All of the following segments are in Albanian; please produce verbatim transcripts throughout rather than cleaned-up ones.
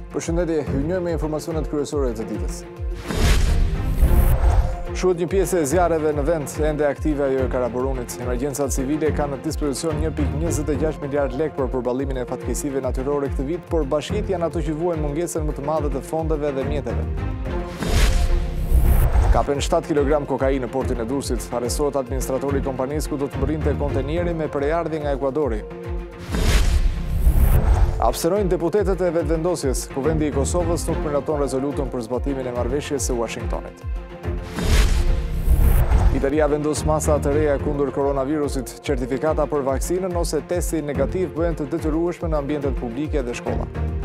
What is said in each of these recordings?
Përshëndetje, hynjëm me informacionet kryesore të ditës. Shuhet një pjesë e zjarreve në vend, ende aktive ajo e Karaburunit. Emergjencat civile kanë në dispozicion një pikë njëzet e gjashtë miliard lek për përballimin e fatkeqësive natyrore këtë vit, por bashkitë janë ato që vuajnë mungesën më të madhe të fondeve dhe mjeteve. Kapen shtatë kilogram kokainë në portin e Durrësit. Arrestohet administratori i kompanisë ku do të mbërrinte kontenjeri me prejardhje nga Ekuadori. Absterojnë deputetët e vetëvendosjes. Kuvendi i Kosovës nuk miraton rezolutën për zbatimin e marrëveshjes së Washingtonit. Italia vendos masa të reja kundër koronavirusit. Certifikata për vaksinën ose testi negativ bëhen të detyrueshme në ambientet publike dhe shkolla.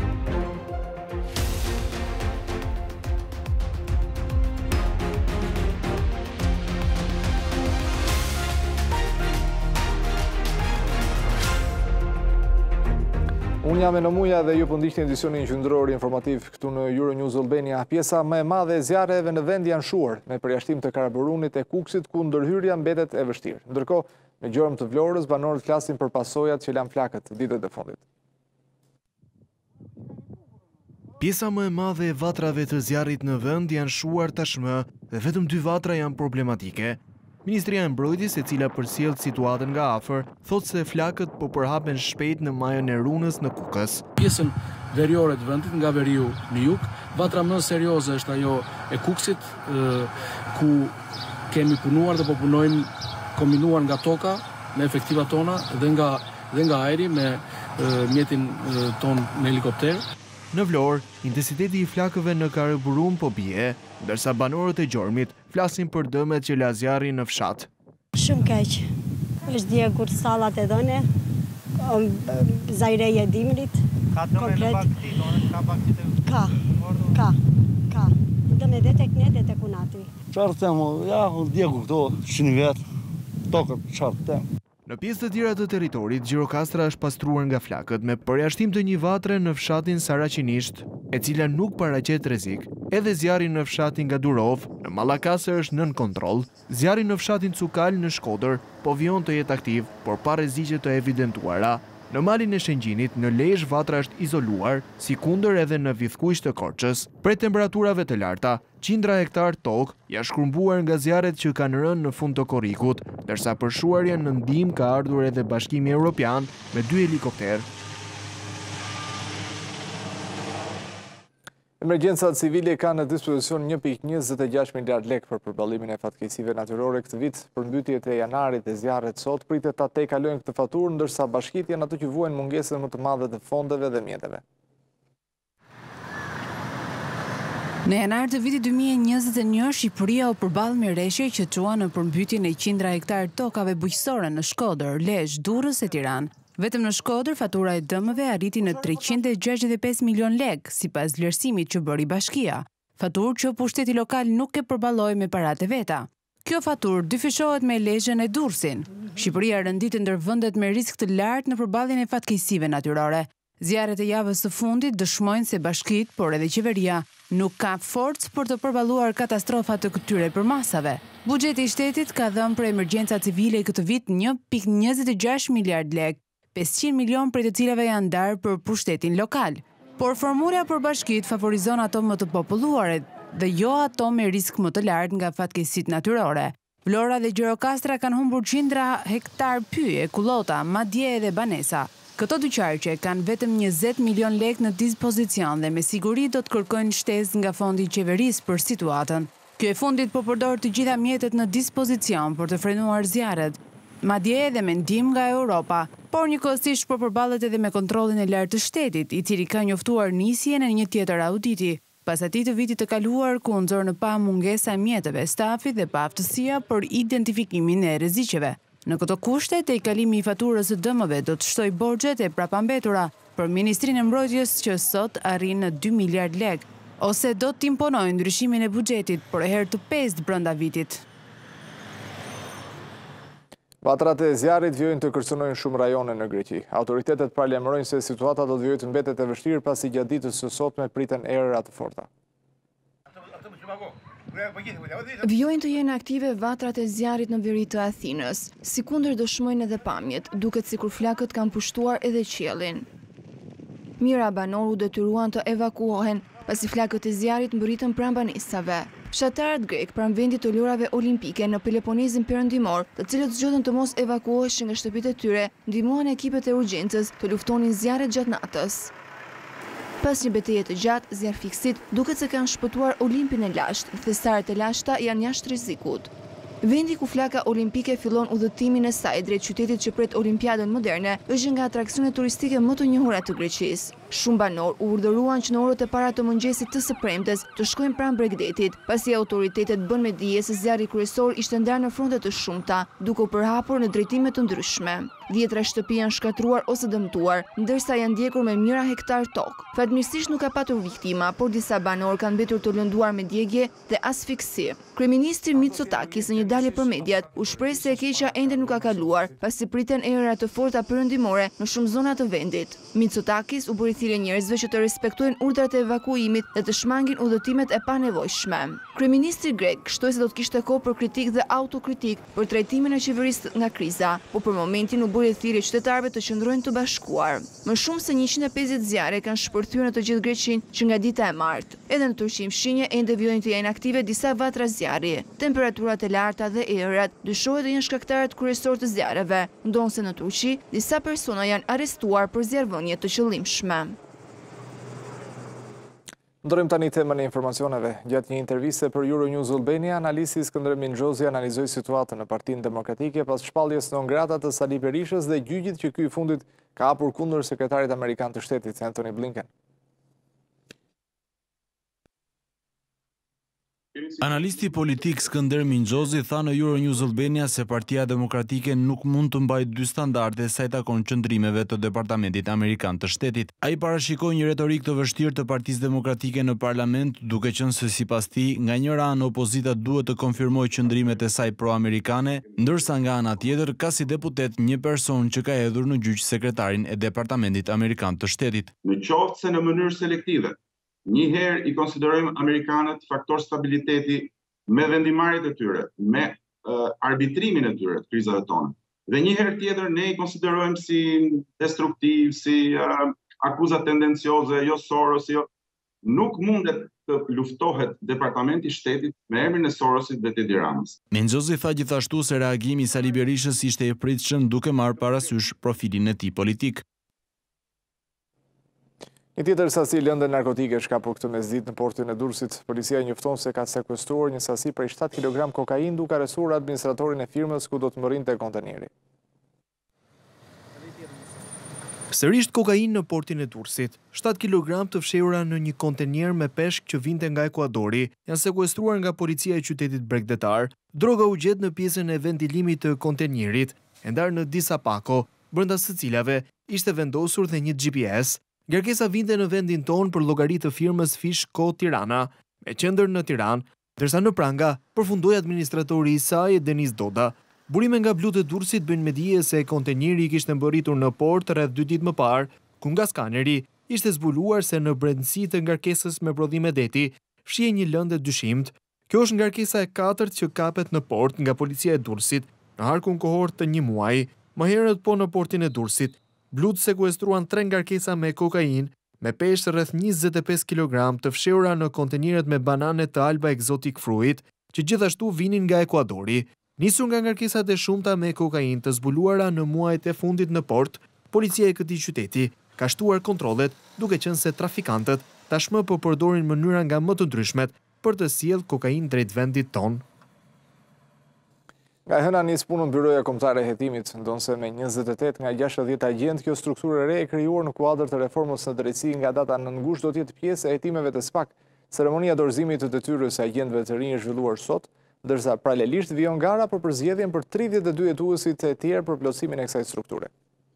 Unë jam e në muja dhe ju pëndihni edicionin Qendror informativ këtu në Euronews Albania. Pjesa më e madhe e zjarreve në vend janë shuar, me përjashtim të Karaburunit e Kukësit, ku ndërhyrja mbetet e vështirë. Ndërkohë, në gjorëm të Vlorës, banorët flasin për pasojat që lan flakët ditët e fundit. Pjesa më e madhe e vatrave të zjarrit në vend janë shuar tashmë dhe vetëm dy vatra janë problematike. Ministria e Mbrojtjes, e cila përsjell situatën nga afër, thotë se flakët po përhapen shpejt në majën e Runës në Kukës. Pjesën veriore të vendit nga veriu në jug, vatra më serioze është ajo e Kukësit, ku kemi punuar dhe po punojmë kombinuar nga toka me efektivat tona dhe nga dhe nga ajri me mjetin ton me helikopter. Në Vlorë, intensiteti i flakëve në Karaburun po bie, ndërsa banorët e Gjormit flasin për dëmet që la zjarri në fshat. Shumë keq. Është djegur sallat e dhëne, zajreja e dimrit. Ka dëme në bakti, ka bakti të... Ka, ka, ka. Dëme dhe tek ne dhe tek unati. Qarë temo, ja, djegur këto, shini vetë, tokët, qarë temo. Në pjesë të tjera të territorit, Gjirokastra është pastruar nga flakët me përjashtim të një vatre në fshatin Saraqinisht, e cila nuk paraqet rrezik. Edhe zjarri në fshatin Gadurov, në Mallakasër është nën kontroll. Zjarri në fshatin Cukal në Shkodër po vijon të jetë aktiv, por pa rreziqe të evidentuara. Në malin e Shëngjinit, në Lezhë vatra është izoluar, si kundër edhe në Vithkuq të Korçës. Prej temperaturave të larta, qindra hektar tokë janë shkrumbuar nga zjarret që kanë rënë në fund të korrikut, ndërsa për shuarjen në ndihmë ka ardhur edhe Bashkimi Evropian me dy helikopter. Emergjencat civile kanë në dispozicion një pikë njëzet e gjashtë miliard lek për përballimin e fatkeqësive natyrore këtë vit. Përmbytjet e janarit e zjarret sot pritet ta tejkalojnë këtë faturë, ndërsa bashkitë janë ato që vuajnë mungesën më të madhe të fondeve dhe mjeteve. Në janar të vitit dy mijë e njëzet e një, Shqipëria u përball me rreshje që çuan në përmbytjen e qindra hektar tokave bujqësore në Shkodër, Lezhë, Durrës e Tiranë. Vetëm në Shkodër, fatura e dëmëve arriti në treqind e gjashtëdhjetë e pesë milion lek, sipas vlerësimit që bëri bashkia. Faturë që pushteti lokal nuk e përballoi me paratë veta. Kjo faturë dyfishohet me Lezhën e Durrësin. Shqipëria rëndit ndër vendet me risk të lartë në përballjen e fatkeqësive natyrore. Zjarret e javës së fundit dëshmojnë se bashkitë, por edhe qeveria, nuk ka forcë për të përballuar katastrofat të këtyre përmasave. Buxheti i shtetit ka dhënë për emergjenca civile këtë vit një pikë njëzet e gjashtë miliard lek. pesëqind milion prej të cilave janë ndarë për pushtetin lokal. Por formula për bashkitë favorizon ato më të populluaret dhe jo ato me risk më të lartë nga fatkeqësitë natyrore. Vlora dhe Gjirokastra kanë humbur qindra hektar pyje, kullota, madje edhe banesa. Këto dy qarqe kanë vetëm njëzet milion lek në dispozicion dhe me siguri do të kërkojnë shtesë nga fondi i qeverisë për situatën. Ky e fundit po përdor të gjitha mjetet në dispozicion për të frenuar zjarret, madje edhe me ndihmë nga Europa, por njëkohësisht po përballet edhe me kontrollin e lartë të shtetit, i cili ka njoftuar nisjen e një tjetër auditi, pas atij të vitit të kaluar ku u nxorë në pa mungesa e mjeteve, stafit dhe pa aftësia për identifikimin e rreziqeve. Në këto kushte, tejkalimi i faturës së dëmëve do të shtojë borxhet e prapambetura për Ministrinë e Mbrojtjes që sot arrin në dy miliard lek, ose do të imponojë ndryshimin e buxhetit për herë të pestë brenda vitit. Vatrat e zjarrit vjojnë të kërcënojnë shumë rajone në Greqi. Autoritetet paralajmërojnë se situata do të vijojë të mbetet e vështirë pasi gjatë ditës së sotme priten erëra të forta. Vjojnë të jenë aktive vatrat e zjarrit në veri të Athinës, sikundër dëshmojnë edhe pamjet, duket sikur flakët kanë pushtuar edhe qiellin. Mijëra banor u detyruan të evakuohen pasi flakët e zjarrit mbërritën pranë banesave. Fshatarët grek pranë vendit të lojrave olimpike në Peloponezin perëndimor, të cilët zgjodën të mos evakuoheshin nga shtëpitë e tyre, ndihmuan ekipet e urgjencës të luftonin zjarret gjatë natës. Pas një betejë të gjatë, zjarfikësit duket se kanë shpëtuar Olimpin e lashtë, thestarët e lashta janë jashtë rrezikut. Vendi ku flaka olimpike fillon udhëtimin e saj drejt qytetit që pret olimpiadën moderne është nga atraksionet turistike më të njohura të Greqisë. Shumë banor u urdhëruan që në orët e para të mëngjesit të së premtes të shkojnë pranë Bregdetit, pasi autoritetet bën me dije se zjarri kryesor ishte ndarë në fronte të shumta, duke u përhapur në drejtime të ndryshme. Dhjetra shtëpi janë shkatruar ose dëmtuar, ndërsa janë ndjekur me mijëra hektar tokë. Fatmirësisht nuk ka patur viktima, por disa banor kanë mbetur të lënduar me djegje dhe asfiksi. Kryeministri Mitsotakis në një dalje për mediat u shpreh se e keqja ende nuk ka kaluar, pasi priten erëra të forta perëndimore në shumë zona të vendit. Mitsotakis u bëri thirrje njerëzve që të respektojnë urdhrat e evakuimit dhe të shmangin udhëtimet e panevojshme. Kryeministri grek shtoi se do të kishte kohë për kritik dhe autokritik për trajtimin e qeverisë nga kriza, por për momentin u bëri thirrje qytetarëve të qëndrojnë të bashkuar. Më shumë se njëqind e pesëdhjetë zjarre kanë shpërthyer në të gjithë Greqinë që nga dita e martë. Edhe në Turqi fshinje ende vijojnë të jenë aktive disa vatra zjarri. Temperaturat e larta dhe erët dyshohet të jenë shkaktarët kryesorë të zjarreve, ndonse në Turqi disa persona janë arrestuar për zjarrvënie të qëllimshme. Ndërojmë tani temën e informacioneve. Gjatë një interviste për Euronews.al Albania, analisti Qendror Minxhozi analizoi situatën në Partinë Demokratike pas shpalljes non grata të Sali Berishës dhe gjyqit që ky i fundit ka hapur kundër sekretarit amerikan të shtetit Anthony Blinken. Analisti politik Qendror Minxhozi tha në Euronews.al Albania se Partia Demokratike nuk mund të mbajë dy standarde sa i takon qëndrimeve të Departamentit Amerikan të Shtetit. Ai parashikoi një retorik të vështirë të Partisë Demokratike në parlament, duke qenë se sipas tij, nga njëra anë opozita duhet të konfirmojë qëndrimet e saj pro-amerikane, ndërsa nga ana tjetër ka si deputet një person që ka hedhur në gjyq sekretarin e Departamentit Amerikan të Shtetit. Në qoftë se në mënyrë selektive njëherë i konsiderojmë amerikanët faktor stabiliteti me vendimarrjet e tyre, me uh, arbitrimin e tyre të krizave tona. Dhe njëherë tjetër ne i konsiderojmë si destruktiv, si uh, akuza tendencioze, jo Soros, jo. Nuk mundet të luftohet Departamenti i Shtetit me emrin e Sorosit dhe Tedi Ramës. Minxhozi tha gjithashtu se reagimi i Sali Berishës ishte i pritshëm duke marrë parasysh profilin e tij politik. Një tjetër sasi lëndë narkotike është kapur këtë mesditë në portin e Durrësit. Policia njofton se ka sekuestruar një sasi prej shtatë kilogram kokainë duke arrestuar administratorin e firmës ku do të mërrinte konteneri. Sërish kokainë në portin e Durrësit. shtatë kilogram të fshehura në një kontenier me peshk që vinte nga Ekuadori janë sekuestruar nga policia e qytetit bregdetar. Droga u gjet në pjesën e ventilimit të kontenierit, e ndarë në disa pako, brenda së cilave ishte vendosur dhe një G P S. Ngarkesa vinte në vendin tonë për llogari të firmës Fish Co Tirana, me qendër në Tiranë, ndërsa në pranga përfundoi administratori i saj Denis Doda. Burime nga blut e Durrësit bëjnë me dije se kontenieri kishte mbërritur në port rreth dy ditë më parë, ku nga skaneri ishte zbuluar se në brendësi të ngarkesës me prodhime deti fshihet një lëndë dyshimt. Kjo është ngarkesa e katërt që kapet në port nga policia e Durrësit në harkun kohor të një muaji. Më herët po në portin e Durrësit blut sekuestruan tre ngarkesa me kokainë, me peshë rreth njëzet e pesë kilogram të fshehura në kontenierët me banane të Alba Exotic Fruit, që gjithashtu vinin nga Ekuadori. Nisur nga ngarkesat e shumta me kokainë të zbuluara në muajt e fundit në port, policia e këtij qyteti ka shtuar kontrollet, duke qenë se trafikantët tashmë po përdorin mënyra nga më të ndryshmet për të sjellë kokainë drejt vendit ton. Nga hëna nis punën Byroja Kombëtare e Hetimit, ndonse me njëzet e tetë nga gjashtëdhjetë agent, kjo strukturë e re e krijuar në kuadër të reformës në drejtësi nga data nëntë gusht do të jetë pjesë e hetimeve të SPAK. Ceremonia dorëzimit të detyrës së agentëve të rinj është zhvilluar sot, ndërsa paralelisht vijon gara për përzgjedhjen për tridhjetë e dy jetuesit e tjerë për plotësimin e kësaj strukture.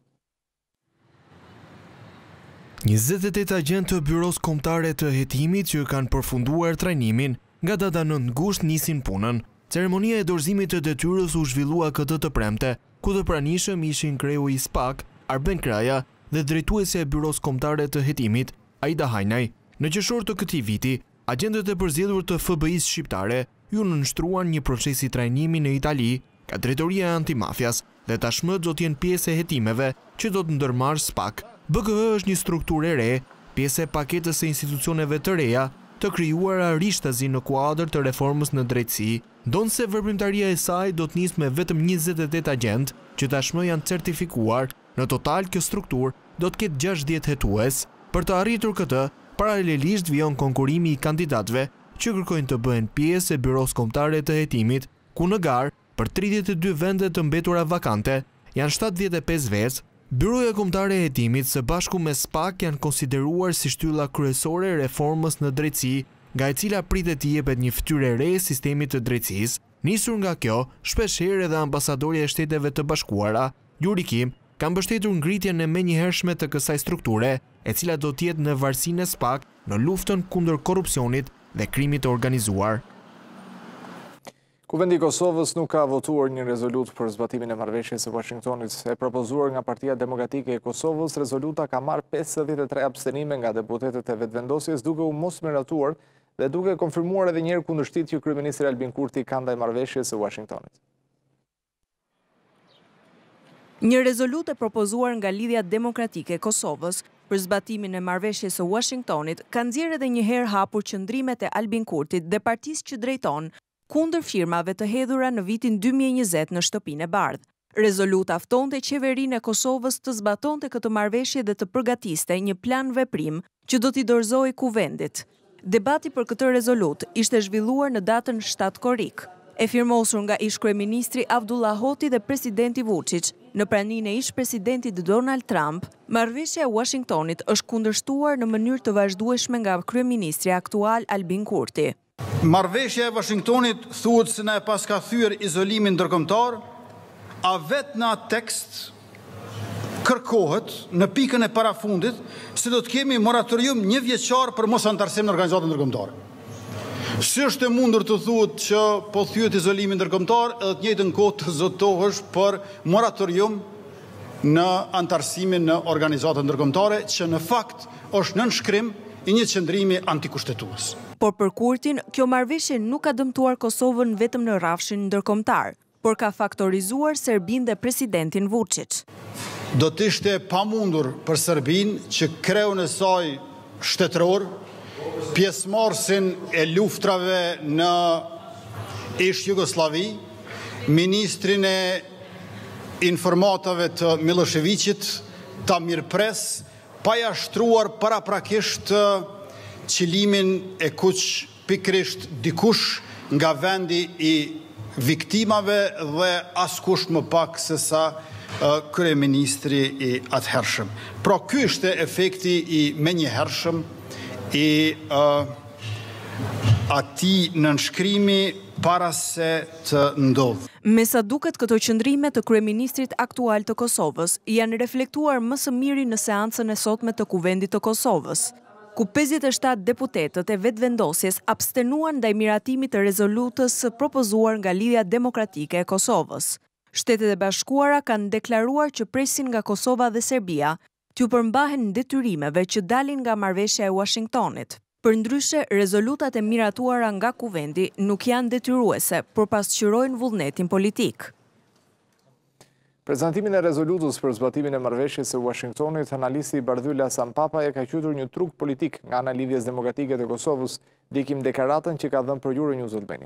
njëzet e tetë agent të Byros Kombëtare të Hetimit që kanë përfunduar trajnimin, nga data nëntë gusht nisin punën. Ceremonia e dorëzimit të detyrës u zhvillua këtë të premte, ku të pranishëm ishin kreu i SPAK, Arben Kraja, dhe drejtuesja e Byros Kombëtare të Hetimit, Aida Hajnaj. Në qershor të këtij viti, agentët e përzgjedhur të F B I-s shqiptare ju nënshtruan një procesi trajnimi në Itali, ka drejtoria e antimafias, dhe tashmë do të jenë pjesë e hetimeve që do të ndërmarrë SPAK B K H është një strukturë e re, pjesë e paketës së institucioneve të reja, të krijuara rishtazi në kuadër të reformës në drejtësi, ndonse veprimtaria e saj do të nisë me vetëm njëzet e tetë agent, që tashmë janë certifikuar. Në total, kjo strukturë do të ketë gjashtëdhjetë hetues. Për të arritur këtë, paralelisht vijon konkurrimi i kandidatëve që kërkojnë të bëhen pjesë e byros kombëtare të hetimit, ku në garë, për tridhjetë e dy vende të mbetura vakante, janë shtatëdhjetë e pesë vezë. Byroja kombëtare e hetimit së bashku me S P A K janë konsideruar si shtylla kryesore e reformës në drejtësi, nga e cila pritet të jepet një fytyrë e re sistemit të drejtësisë. Nisur nga kjo, shpeshherë edhe ambasadorja e Shteteve të Bashkuara, Yuri Kim, ka mbështetur ngritjen e menjëhershme të kësaj strukture, e cila do të jetë në varësinë e S P A K në luftën kundër korrupsionit dhe krimit të organizuar. Kuvendi i Kosovës nuk ka votuar një rezolut për zbatimin e marrëveshjes së Washingtonit. E propozuar nga Partia Demokratike e Kosovës, rezoluta ka marrë pesëdhjetë e tre abstenime nga deputetët e vetëvendosjes, duke u mos miratuar dhe duke konfirmuar edhe njëherë kundërshtit që kryeministri Albin Kurti ka ndaj marrëveshjes së Washingtonit. Një rezolut e propozuar nga Lidhja Demokratike e Kosovës për zbatimin e marrëveshjes së Washingtonit ka nxjerrë edhe një herë hapur qëndrimet e Albin Kurtit dhe partisë që drejton kundër firmave të hedhura në vitin dy mijë e njëzet në shtëpinë e bardhë. Rezoluta ftonte qeverinë e Kosovës të zbatonte këtë marrëveshje dhe të përgatiste një plan veprim që do t'i dorëzojë kuvendit. Debati për këtë rezolut ishte zhvilluar në datën shtatë korrik, e firmosur nga ish-kryeministri Abdullah Hoti dhe presidenti Vučić. Në praninë e ish-presidentit Donald Trump, marrëveshja e Washingtonit është kundërshtuar në mënyrë të vazhdueshme nga kryeministri aktual Albin Kurti. Marrëveshja e Washingtonit thuhet se na e pas ka thyer izolimin ndërkombëtar, a vetë në atë tekst kërkohet në pikën e parafundit se do të kemi moratorium një vjeçar për mos antarësim në organizatën ndërkombëtare. Si është e mundur të thuhet që po thyet izolimin ndërkombëtar edhe të njëjtën kohë të zotohesh për moratorium në antarësimin në organizatën ndërkombëtare, që në fakt është nënshkrim i një qëndrimi antikushtetues. Por për Kurtin, kjo marrëveshje nuk ka dëmtuar Kosovën vetëm në rrafshin ndërkombëtar, por ka faktorizuar Serbinë dhe presidentin Vučić. Do të ishte pamundur për Serbinë që kreun e saj shtetëror, pjesëmarrësin e luftrave në ish Jugosllavi, ministrin e informatave të Miloševićit ta mirëpres, pa ja shtruar paraprakisht qëllimin e kuq pikrisht dikush nga vendi i viktimave dhe askush më pak se sa uh, kryeministri i atëhershëm. Pra ky është efekti i menjëhershëm i uh, atij nënshkrimi para se të ndodhë. Me sa duket, këto qëndrime të kryeministrit aktual të Kosovës janë reflektuar më së miri në seancën e sotme të Kuvendit të Kosovës, ku pesëdhjetë e shtatë deputetët e vetëvendosjes abstenuan ndaj miratimit të rezolutës propozuar nga Lidhja Demokratike e Kosovës. Shtetet e Bashkuara kanë deklaruar që presin nga Kosova dhe Serbia t'ju përmbahen detyrimeve që dalin nga marrëveshja e Washingtonit. Përndryshe, rezolutat e miratuara nga Kuvendi nuk janë detyruese, por pasqyrojnë vullnetin politik. Prezantimin e rezolutës për zbatimin e marrëveshjes së Washingtonit, analisti Bardhyla Sampapa e ka quajtur një truk politik nga ana Lidhjes Demokratike të Kosovës, dikim deklaratën që ka dhënë për Euronews.al.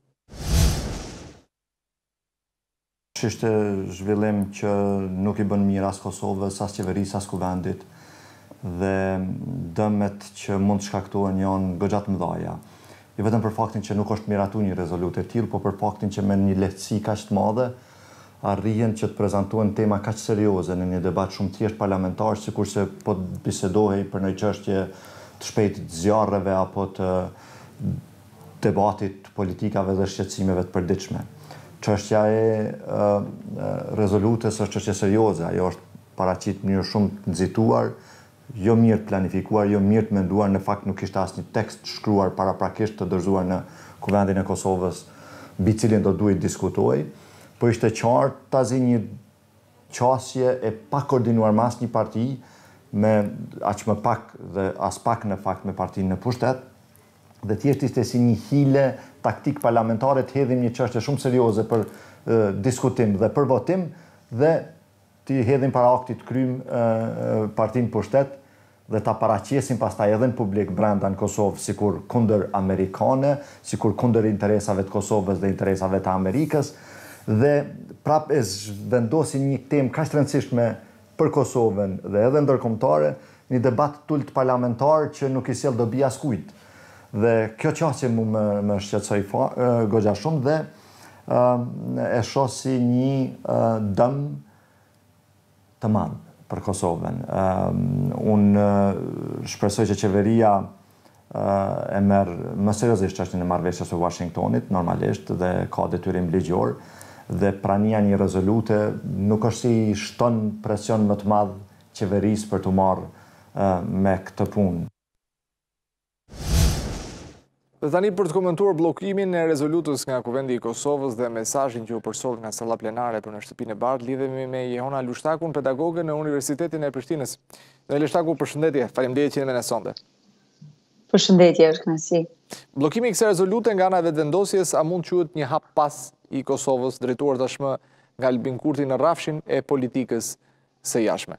Ishte zhvillim që nuk i bën mirë as Kosovës, as qeverisë, as kuvendit, dhe dëmet që mund të shkaktohen janë goxhat mëdha. Jo vetëm për faktin që nuk është miratuar një rezolutë e tillë, por për faktin që me një lehtësi kaq të madhe arrihen që të prezantohen tema kaq serioze në një debat shumë thjesht parlamentar, sikurse po bisedohej për një çështje të shpejtë të zjarreve apo të debatit politikave dhe shqetësimeve të përditshme. Çështja e uh, rezolutës është çështje serioze, ajo është paraqit në mënyrë shumë të nxituar, jo mirë planifikuar, jo mirë të menduar, në fakt nuk ishte asnjë tekst shkruar paraprakisht të dorëzuar në Kuvendin e Kosovës, mbi cilin do duhet diskutoj, po ishte qartë tazi një qasje e pa koordinuar me asnjë parti, me aq më pak dhe as pak në fakt me partinë në pushtet, dhe thjesht ishte si një hile taktik parlamentare të hedhim një çështje shumë serioze për e, diskutim dhe për votim, dhe ti hedhin para aktit krym partin pushtet dhe ta paraqesin pastaj edhe në publik brenda në Kosovë sikur kundër amerikane, sikur kundër interesave të Kosovës dhe interesave të Amerikës, dhe prap e zhvendosin një temë kaq të rëndësishme për Kosovën dhe edhe ndërkombëtare, një debat tult parlamentar që nuk i sjell dobi askujt. Dhe kjo qasje mu më, më shqetësoi goxha shumë dhe uh, e shoh si një uh, dëm të madh për Kosovën. Uh, unë uh, shpresoj që qeveria uh, e merr më seriozisht çështjen e marrëveshjes së Washingtonit, normalisht, dhe ka detyrim ligjor, dhe prania një rezolute nuk është si shton presion më të madh qeverisë për të marrë uh, me këtë punë. Dhe tani për të komentuar blokimin e rezolutës nga Kuvendi i Kosovës dhe mesazhin që u përsoll nga salla plenare për në shtëpinë e bardhë, lidhemi me Jehona Lushtakun, pedagoge në Universitetin e Prishtinës. Dhe Lushtaku, përshëndetje, faleminderit që jeni me ne sonte. Përshëndetje, është kënaqësi. Bllokimi i kësaj rezolute nga ana e vetëvendosjes a mund quhet një hap pas i Kosovës, drejtuar tashmë nga Albin Kurti në rrafshin e politikës së jashtme?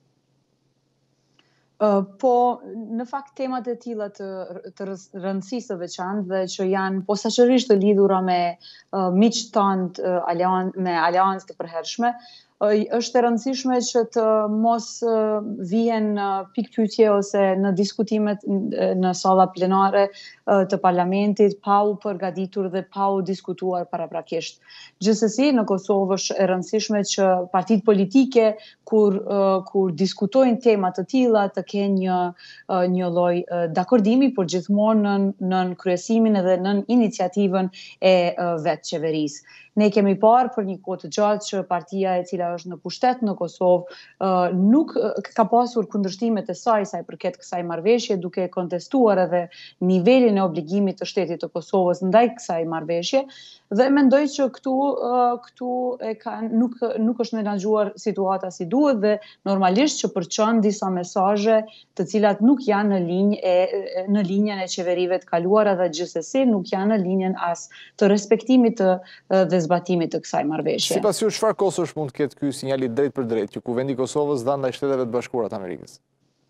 Uh, po, në fakt temat e tilla të, të rëndësisë të veçantë dhe që janë posaçërisht të lidhura me uh, miqtë tanë uh, alian, me aleancë të përhershme, uh, është e rëndësishme që të mos uh, vihen uh, pikpyetje ose në diskutimet në salla plenare uh, të parlamentit pa u përgatitur dhe pa u diskutuar paraprakisht. Gjithsesi, në Kosovë është e rëndësishme që partitë politike kur uh, kur diskutojnë tema të tilla të kenë një uh, një lloj uh, dakordimi, por gjithmonë nën nën kryesimin edhe nën iniciativën e uh, vetë qeverisë. Ne kemi parë për një kohë të gjatë që partia e cila është në pushtet në Kosovë uh, nuk uh, ka pasur kundërshtimet e saj sa i përket kësaj marrëveshje, duke kontestuar edhe nivelin e obligimit të shtetit të Kosovës ndaj kësaj marrëveshje, dhe mendoj që këtu uh, këtu e kanë nuk nuk është menaxhuar situata si duhet dhe normalisht që përçon disa mesazhe të cilat nuk janë në linjë e në linjën e qeverive të kaluara dhe gjithsesi nuk janë në linjën as të respektimit të dhe zbatimit të kësaj marrëveshje. Sipas ju, çfarë kostosh mund të ketë ky sinjali drejt për drejt që Kuvendi i Kosovës dha ndaj Shteteve të Bashkuara të Amerikës?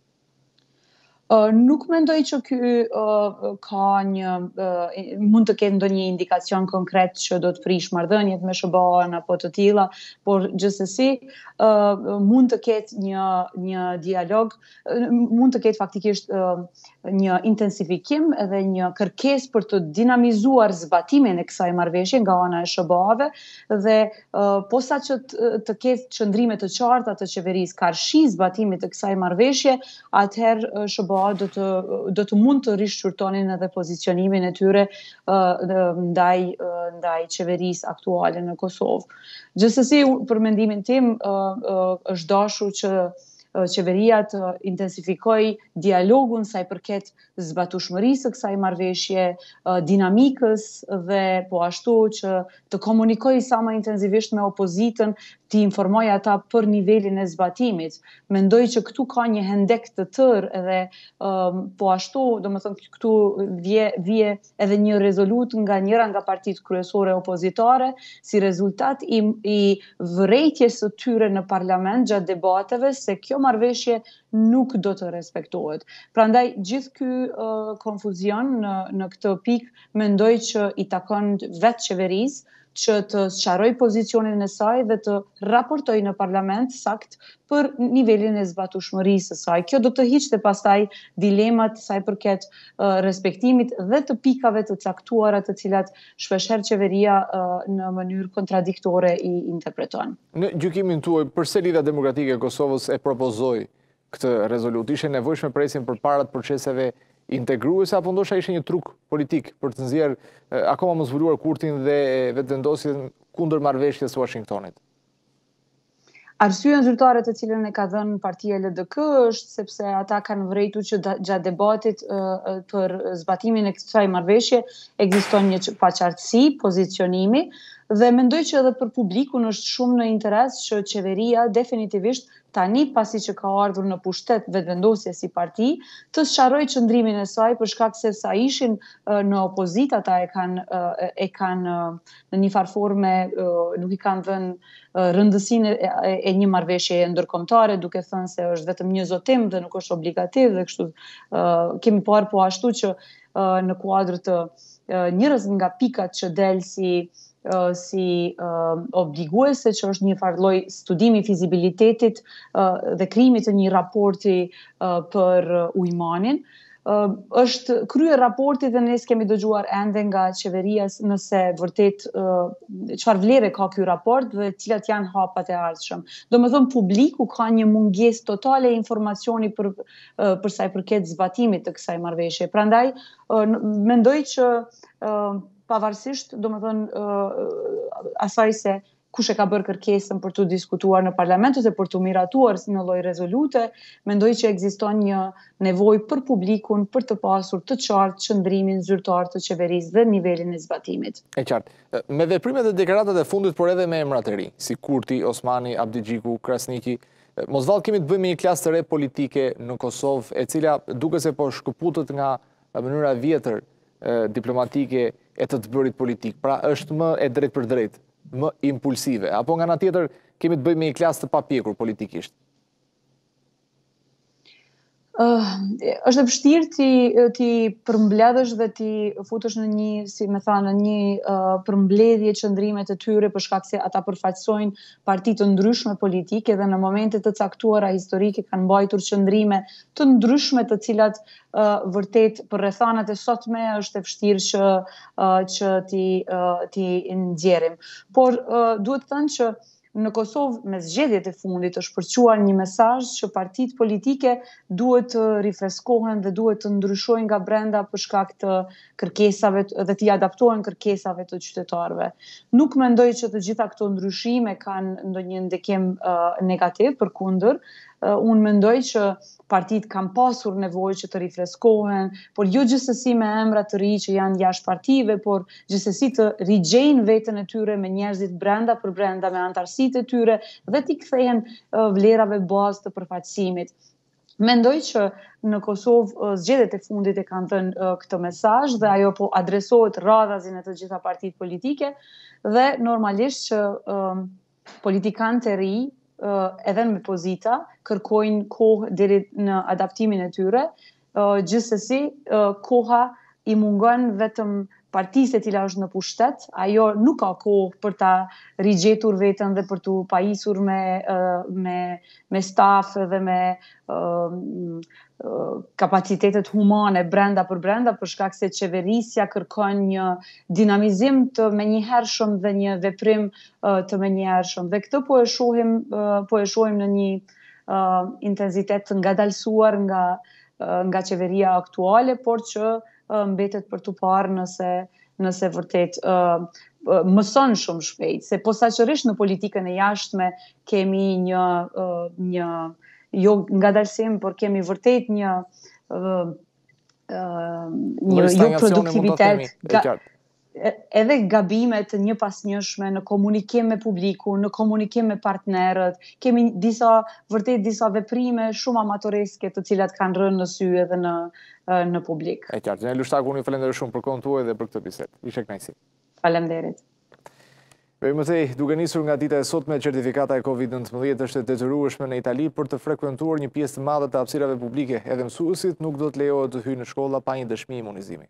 Uh, nuk mendoj që ky uh, ka një uh, mund të ketë ndonjë indikacion konkret që do të prish marrëdhëniet me S B A-n apo të tilla, por gjithsesi uh, mund të ketë një një dialog, uh, mund të ketë faktikisht uh, një intensifikim edhe një kërkesë për të dinamizuar zbatimin e kësaj marrëveshje nga ana e S B A-ve dhe uh, posa që të, të ketë qëndrime të qarta të qeverisë karshi zbatimit të kësaj marrëveshje, atëherë uh, S B A do të do të mund të rishqyrtonin edhe pozicionimin e tyre uh, ndaj uh, ndaj qeverisë aktuale në Kosovë. Gjithsesi, për mendimin tim uh, uh, është dashur që qeveria të intensifikoj dialogun sa i përket zbatueshmërisë së kësaj marrëveshje, dinamikës dhe po ashtu që të komunikoj sa më intensivisht me opozitën, të informoj ata për nivelin e zbatimit. Mendoj që këtu ka një hendek të tërë edhe um, po ashtu, domethënë këtu vje, vje edhe një rezolut nga njëra nga partitë kryesore opozitare si rezultat i, i vërejtjes së tyre në parlament gjatë debateve se kjo marrëveshje nuk do të respektohet. Prandaj gjithë ky uh, konfuzion në, në këtë pikë mendoj që i takon vetë qeverisë që të sqaroj pozicionin e saj dhe të raportoj në parlament sakt për nivelin e zbatueshmërisë së saj. Kjo do të hiqte pastaj dilemat sa i përket uh, respektimit dhe të pikave të caktuara të cilat shpeshherë qeveria uh, në mënyrë kontradiktore i interpreton. Në gjykimin tuaj, përse Lidhja Demokratike e Kosovës e propozoi këtë rezolut? Ishte nevojshme presin përpara të proceseve integruese apo ndoshta ishte një truk politik për të nxjerrë eh, akoma më zbuluar Kurtin dhe vetëvendosjen kundër marrëveshjes së Washingtonit? Arsyeja zyrtare të cilën e ka dhënë partia L D K është sepse ata kanë vërejtur që gjatë debatit uh, për zbatimin e kësaj marrëveshje ekziston një paqartësi pozicionimi Dhe mendoj që edhe për publikun është shumë në interes që qeveria definitivisht tani pasi që ka ardhur në pushtet vetëvendosje si parti, të sqaroj qëndrimin e saj për shkak se sa ishin në opozit, ata e kanë e kanë në një farë forme nuk i kanë dhënë rëndësinë e, e një marrëveshje ndërkombëtare, duke thënë se është vetëm një zotim dhe nuk është obligativ dhe kështu kemi parë po ashtu që në kuadër të njërës nga pikat që del si Uh, si uh, obliguese, që është një farë lloj studimi fizibilitetit uh, dhe krijimit të një raporti uh, për uh, ujmanin. Uh, është kryer raporti dhe ne kemi dëgjuar ende nga qeveria nëse vërtet uh, çfarë vlere ka ky raport dhe cilat janë hapat e ardhshëm. Domethënë publiku ka një mungesë totale informacioni për uh, për sa i përket zbatimit të kësaj marrëveshje. Prandaj uh, mendoj që uh, pavarësisht, do më thënë, uh, asaj se kush e ka bërë kërkesën për të diskutuar në parlamentet e për të miratuar si në lloj rezolute, mendoj që ekziston një nevojë për publikun për të pasur të qartë qëndrimin zyrtar të qeverisë dhe nivelin e zbatimit. E qartë. Me veprimet e deklaratat e fundit, por edhe me emrat e ri, si Kurti, Osmani, Abdigjiku, Krasniki, mos vallë kemi të bëjmë një klasë të re politike në Kosovë, e cila duke se po shkëputët nga mënyra vjetër diplomatike e të të bërit politik. Pra është më e drejt për drejt, më impulsive. Apo nga nga tjetër kemi të bëjmë një klasë të papjekur politikisht? Uh, është e vështirë ti, ti përmbledhësh dhe ti futesh në një, si me tha, në një uh, përmbledhje qëndrime të tyre për shkak se ata përfaqësojnë parti të ndryshme politike dhe në momente të caktuara historike kanë mbajtur qëndrime të ndryshme të cilat uh, vërtet për rrethanat e sotme është e vështirë që, uh, që ti, uh, ti nxjerrim. Por uh, duhet të thënë që në Kosovë, me zgjedhjet e fundit, është përquar një mesazh që partitë politike duhet të rifreskohen dhe duhet të ndryshojnë nga brenda për shkak të kërkesave dhe të adaptohen kërkesave të qytetarëve. Nuk mendoj që të gjitha këto ndryshime kanë ndonjë ndikim uh, negativ, përkundër. Uh, unë mendoj që partitë kanë pasur nevojë që të rifreskohen, por jo gjithsesi me emra të ri që janë jashtë partive, por gjithsesi të rigjejnë veten e tyre me njerëzit brenda për brenda, me antarësitë e tyre dhe t'i kthehen uh, vlerave bazë të përfaqësimit. Mendoj që në Kosovë uh, zgjedhjet e fundit e kanë dhënë uh, këtë mesazh dhe ajo po adresohet radhazin e të gjitha partitë politike dhe normalisht që uh, politikanët e ri Uh, edhe me pozita, kërkojnë kohë deri në adaptimin e tyre, uh, gjithsesi uh, koha i mungon vetëm partisë e cila është në pushtet, ajo nuk ka kohë për ta rigjetur veten dhe për të pajisur me, uh, me, me staf dhe me uh, uh, kapacitetet humane brenda për brenda, për shkak se qeverisja kërkon një dinamizim të menjëhershëm dhe një veprim uh, të menjëhershëm. Dhe këtë po e shohim, uh, po e shohim në një uh, intensitet të ngadalësuar nga, uh, nga qeveria aktuale, por që mbetet për të parë nëse, nëse vërtet uh, mëson shumë shpejt. Se posaçërisht në politikën e jashtme kemi një, uh, një jo ngadalësim, por kemi vërtet një, uh, uh, një jo produktivitet. Edhe gabime të një pasnjëshme në komunikim me publiku, në komunikim me partnerët, kemi disa, vërtet disa veprime shumë amatoreske të cilat kanë rënë në sy edhe në, në publik. E qartë, ne Lushtaku, unë falenderoj shumë për kohën tuaj dhe për këtë bisedë. Ishe kënaqësi. Faleminderit. Mëtej, duke nisur nga dita e sotme, certifikata e kovid nëntëmbëdhjetë është e detyrueshme në Itali për të frekuentuar një pjesë të madhe të hapësirave publike. Edhe mësuesit nuk do të lejohet të hyjnë në shkolla pa një dëshmi imunizimi.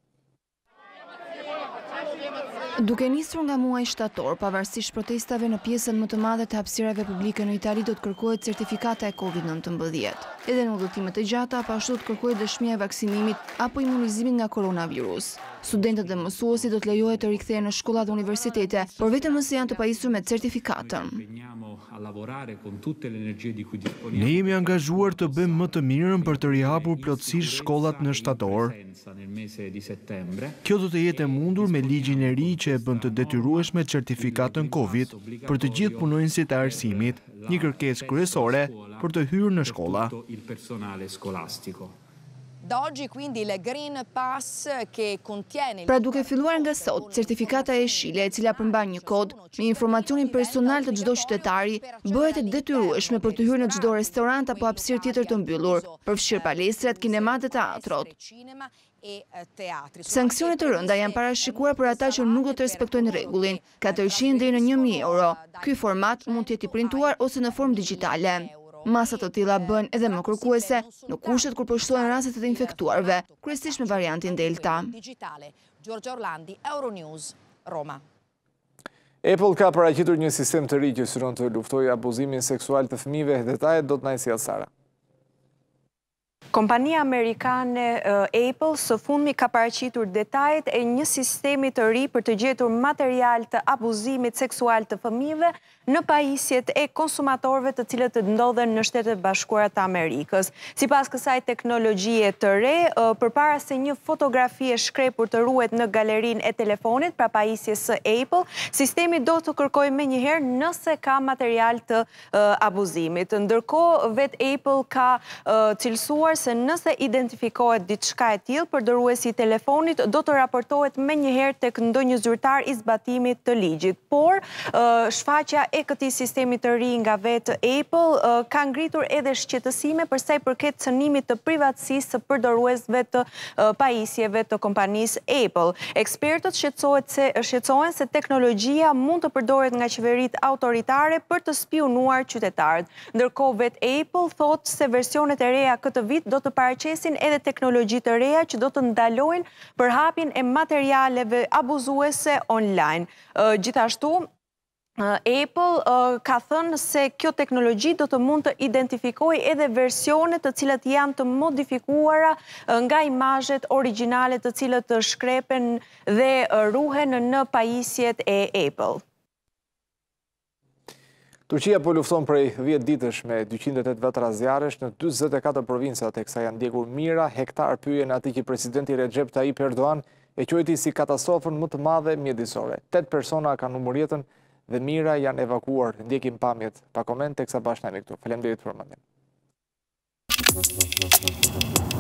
Duke nisur nga muaji shtator, pavarësisht protestave në pjesën më të madhe të hapësirave publike në Itali, do të kërkohet certifikata e kovid nëntëmbëdhjetë. Edhe në udhëtimet e gjata, pashtu të kërkohet dëshmia e vaksinimit apo imunizimit nga koronavirus. Studentët dhe mësuesit do të lejohet të rikthehen në shkolla dhe universitete, por vetëm nëse janë të pajisur me certifikatën. Ne jemi angazhuar të bëjmë më të mirën për të rihapur plotësisht shkollat në shtator. Kjo do të jetë e mundur me ligjin e ri që e bën të detyrueshme certifikatën Covid për të gjithë punonjësit e arsimit, një kërkesë kryesore për të hyrë në shkolla. Pra duke filluar nga sot, certifikata e shile e cila përmban një kod me informacionin personal të çdo qytetari bëhet e detyrueshme për të hyrë në çdo restorant apo hapësirë tjetër të mbyllur, përfshirë palestrat, kinemat dhe teatrot. Sanksionet të rënda janë parashikuar për ata që nuk do të respektojnë rregullin, katërqind deri në një mijë euro. Ky format mund të jetë i printuar ose në formë digjitale. Masat të tilla bën edhe më kërkuese në kushtet kur përshtohen rastet e të infektuarve, kryesisht me variantin Delta. Euronews, Roma. Apple ka paraqitur një sistem të ri që synon të luftojë abuzimin seksual të fëmijëve. Detajet do të na sjellë Sara. Kompania amerikane Apple së fundmi ka paraqitur detajet e një sistemi të ri për të gjetur material të abuzimit seksual të fëmijëve në pajisjet e konsumatorëve të cilët ndodhen në Shtetet Bashkuara të Amerikës. Sipas kësaj teknologjie të re, përpara se një fotografi e shkrepur të ruhet në galerinë e telefonit pra pajisjes së Apple, sistemi do të kërkojë menjëherë nëse ka material të abuzimit. Ndërkohë, vet Apple ka cilësuar se nëse identifikohet diçka e tillë, përdorruesi i telefonit do të raportohet menjëherë tek ndonjë zyrtar i zbatimit të ligjit. Por shfaqja e këtij sistemi të ri nga vetë Apple ka ngritur edhe shqetësime për sa i përket cënimit të privatësisë së përdoruesve të pajisjeve të kompanisë Apple. Ekspertët shqetësohen se shqetësohen se teknologjia mund të përdoret nga qeveritë autoritare për të spionuar qytetarët. Ndërkohë vetë Apple thotë se versionet e reja këtë vit do të paraqesin edhe teknologji të reja që do të ndalojnë përhapjen e materialeve abuzuese online. Gjithashtu, Apple ka thënë se kjo teknologji do të mund të identifikojë edhe versione të cilat janë të modifikuara nga imazhet origjinale të cilët të shkrepen dhe ruhen në pajisjet e Apple. Turqia po lufton prej dhjetë ditësh me dyqind e tetëdhjetë zjarresh në dyzet e katër provinca, teksa janë ndjekur mijëra hektar pyje në atë që presidenti Recep Tayyip Erdogan e quajti si katastrofën më të madhe mjedisore. Tetë persona kanë humbur jetën dhe mijëra janë evakuuar. Ndjekim pamjet pa koment teksa bashkëna me këtu. Faleminderit për vëmendjen.